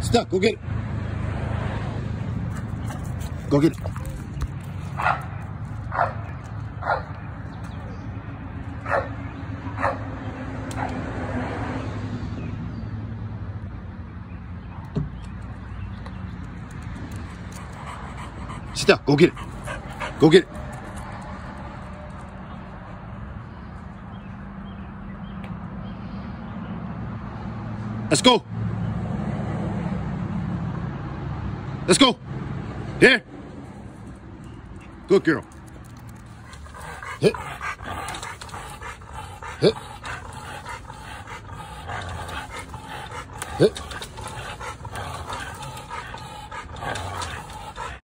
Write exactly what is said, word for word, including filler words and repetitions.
Stuck. Go get it. Go get it. Sit down. Go get it. Go get it. Let's go. Let's go. Here. Good girl. Hit. Hit. Hit.